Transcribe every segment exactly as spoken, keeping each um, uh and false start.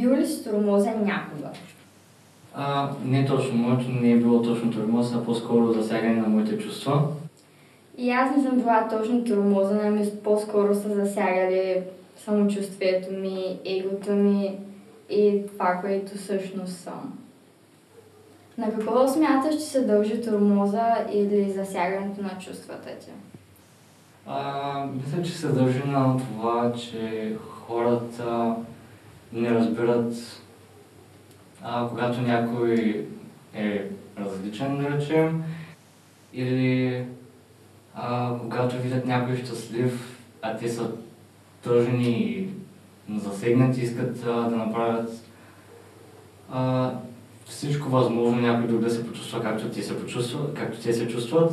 Бил ли си тормозен някога? А, не точно, моето не е било точно тормоз, а по-скоро засягане на моите чувства. И аз не съм била точно тормозена, ми по-скоро са засягали самочувствието ми, егото ми и това, което всъщност съм. На какво смяташ, че се дължи тормоза или засягането на чувствата ти? А, мисля, че се дължи на това, че хората не разбират, а, когато някой е различен, да речем, или а, когато видят някой щастлив, а те са тъжни и засегнати, искат а, да направят а, всичко възможно някой друг да се почувства както те се почувстват, както те се чувстват.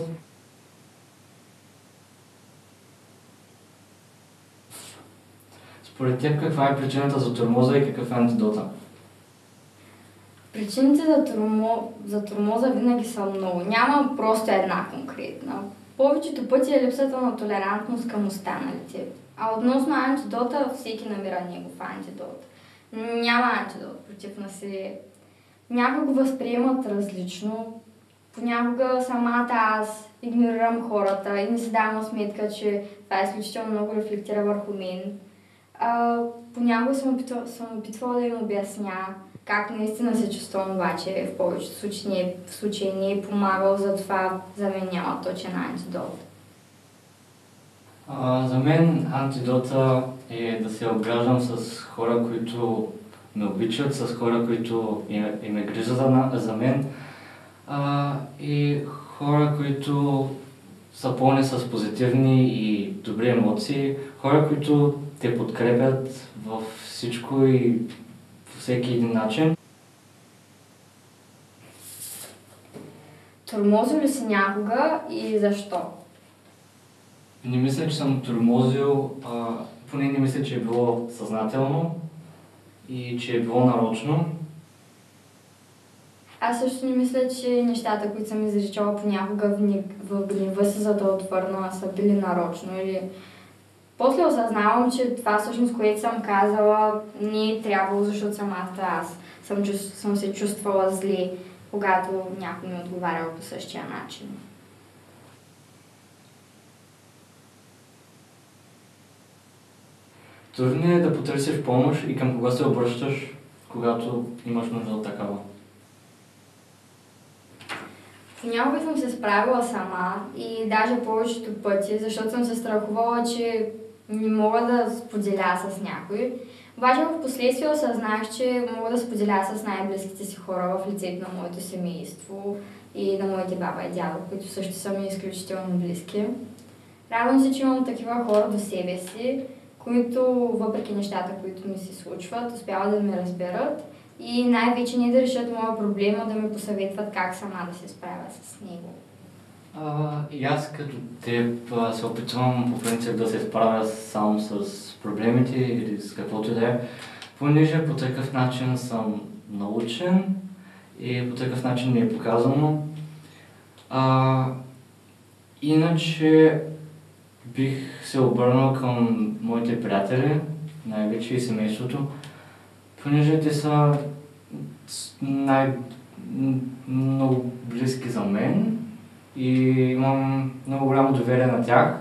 Според теб каква е причината за тормоза и какъв е антидота? Причините за, турмо... за тормоза винаги са много. Няма просто една конкретна. Повечето пъти е липсата на толерантност към останалите. А относно антидота, всеки намира негов антидот. Няма антидот против насилие. Някои го възприемат различно. Понякога самата аз игнорирам хората и не си давам сметка, че това изключително много рефлектира върху мен. А, понякога съм опитвала, съм опитвала да им обясня как наистина се чувствам, обаче в повечето случаи не, в случаи не е помагал, затова за мен няма точен антидот. А, за мен антидота е да се обграждам с хора, които ме обичат, с хора, които им е грижа за, за мен а, и хора, които са пълни с позитивни и добри емоции, хора, които те подкрепят във всичко и по всеки един начин. Тормозил ли си някога и защо? Не мисля, че съм тормозил, а, поне не мисля, че е било съзнателно и че е било нарочно. Аз също не мисля, че нещата, които съм изричала понякога в гнева си, за да отвърна, са били нарочно или... После осъзнавам, че това всъщност, което съм казала, не е трябвало, защото самата аз съм, съм се чувствала зле, когато някой ми отговарял по същия начин. Трудно е да потърсиш помощ и към кого се обръщаш, когато имаш нужда от такава. Понякога съм се справила сама и даже повечето пъти, защото съм се страхувала, че не мога да споделя с някой. Обаче в последствие осъзнах, че мога да споделя с най-близките си хора в лицето на моето семейство и на моите баба и дядо, които също са ми изключително близки. Радвам се, че имам такива хора до себе си, които въпреки нещата, които ми се случват, успяват да ме разберат и най-вече не да решат моя проблем, а да ме посъветват как сама да се справя с него. А, и аз като теб се опитвам по принцип да се справя само с проблемите или с каквото и да е, понеже по такъв начин съм научен и по такъв начин ми е показано. А, иначе бих се обърнал към моите приятели, най-вече и семейството, понеже те са най-много близки за мен и имам много голямо доверие на тях.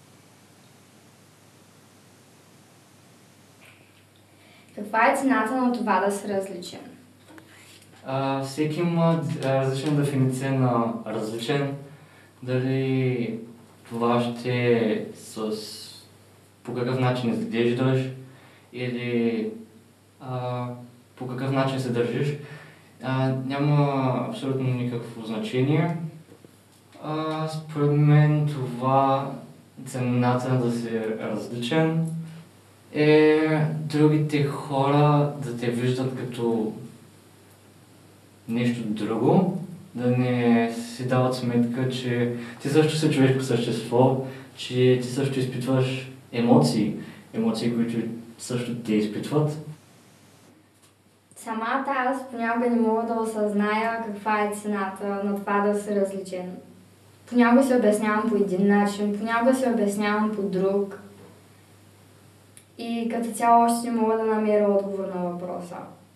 Каква е цената на това да си различен? А, всеки има различна дефиниция на различен. Дали това ще е с по какъв начин изглеждаш или а, по какъв начин се държиш, а, няма абсолютно никакво значение. А, според мен това цената да си различен е другите хора да те виждат като нещо друго, да не си дават сметка, че ти също си човешко същество, че ти също изпитваш емоции, емоции, които също те изпитват. Самата аз понякога не мога да осъзная каква е цената на това да си различен. Понякога се обяснявам по един начин, понякога се обяснявам по друг. И като цяло още не мога да намеря отговор на въпроса.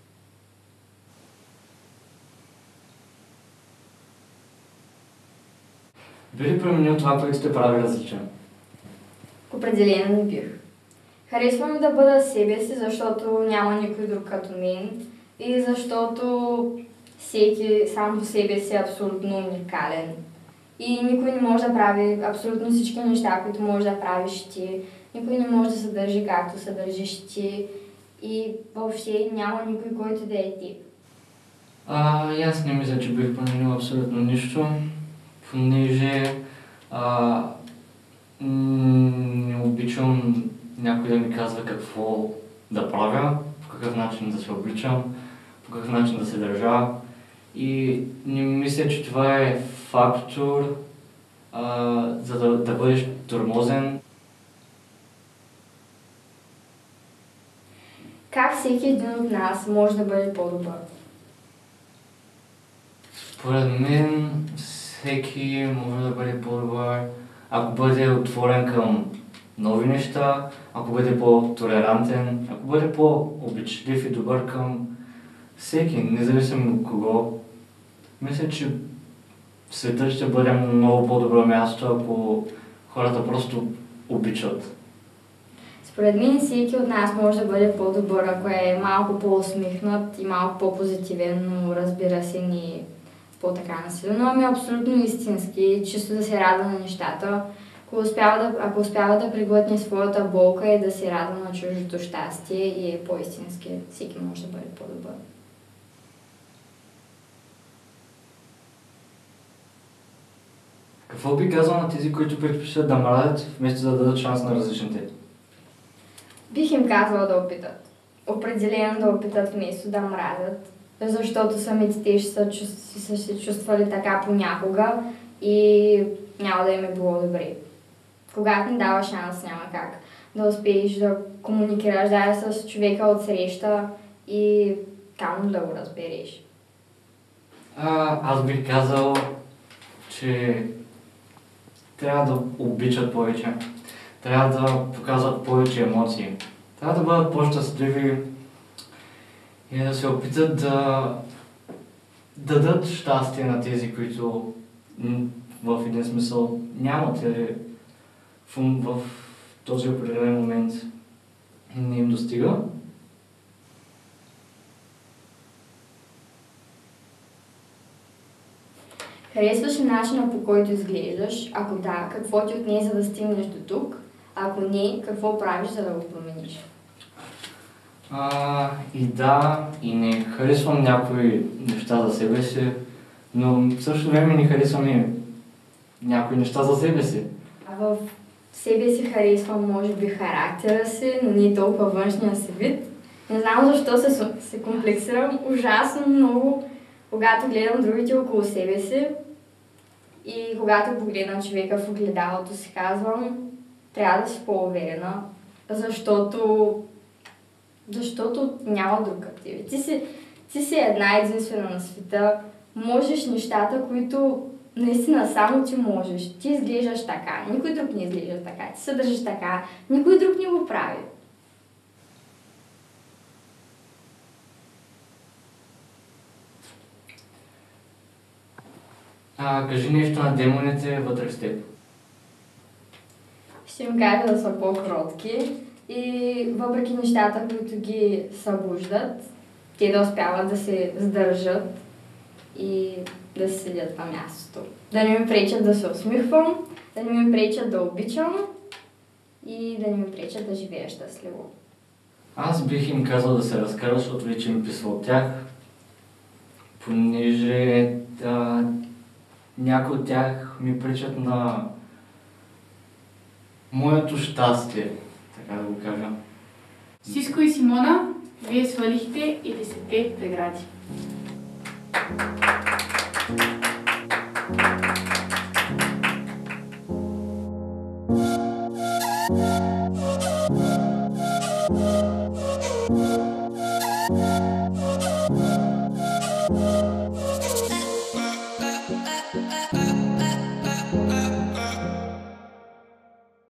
Би ли променил това, което те прави различен? Определено не бих. Харесвам да бъда себе си, защото няма никой друг като мен и защото всеки сам по себе си е абсолютно уникален. И никой не може да прави абсолютно всички неща, които можеш да правиш ти. Никой не може да се държи както се държиш ти. И въобще няма никой, който да е ти. А, и аз не мисля, че бих променил абсолютно нищо, понеже а, не обичам някой да ми казва какво да правя, по какъв начин да се обличам, по какъв начин да се държа. И не мисля, че това е фактор, а, за да, да бъдеш тормозен. Как всеки един от нас може да бъде по-добър? Според мен всеки може да бъде по-добър, ако бъде отворен към нови неща, ако бъде по-толерантен, ако бъде по-обичлив и добър към всеки, независимо от кого. Мисля, че светът ще бъде много по-добро място, ако хората просто обичат. Според мен всеки от нас може да бъде по-добър, ако е малко по-усмихнат и малко по-позитивен, но разбира се не по-така насилено, ами абсолютно истински, чисто да се радва на нещата. Ако успява да, ако успява да преглътне своята болка и да се радва на чуждото щастие и е по-истински, всеки може да бъде по-добър. Какво би казал на тези, които предпочитат да мразят, вместо да дадат шанс на различните? Бих им казала да опитат. Определено да опитат вместо да мразят, защото самите те ще са, са се чувствали така понякога и няма да им е било добре. Когато не дава шанс, няма как да успееш да комуникираш да с човека от среща и там да го разбереш. А, аз бих казал, че трябва да обичат повече, трябва да показват повече емоции, трябва да бъдат по-щастливи и да се опитат да дадат щастие на тези, които в един смисъл нямат или в, в този определен момент не им достига. Харесваш ли начина, по който изглеждаш? Ако да, какво ти отне за да стигнеш до тук? Ако не, какво правиш, за да го промениш? А, и да, и не. Харесвам някои неща за себе си, но в същото време не харесвам и някои неща за себе си. А в себе си харесвам, може би, характера си, но не толкова външния си вид. Не знам защо се, се комплексирам ужасно много, когато гледам другите около себе си и когато погледна човека в огледалото си казвам, трябва да си по-уверена, защото, защото няма друг като тебе. Ти си, ти си една единствена на света, можеш нещата, които наистина само ти можеш. Ти изглеждаш така, никой друг не изглежда така, ти се държиш така, никой друг не го прави. А, кажи нещо на демоните вътре в теб. Ще им кажа да са по-кротки и въпреки нещата, които ги събуждат, те да успяват да се сдържат и да се седят на мястото. Да не ми пречат да се усмихвам, да не ми пречат да обичам и да не ми пречат да живея щастливо. Аз бих им казал да се разкарат, защото вече ми писва от тях, понеже да, някои от тях ми пречат на моето щастие, така да го кажа. Сиско и Симона, вие свалихте и десетте прегради. Thank you.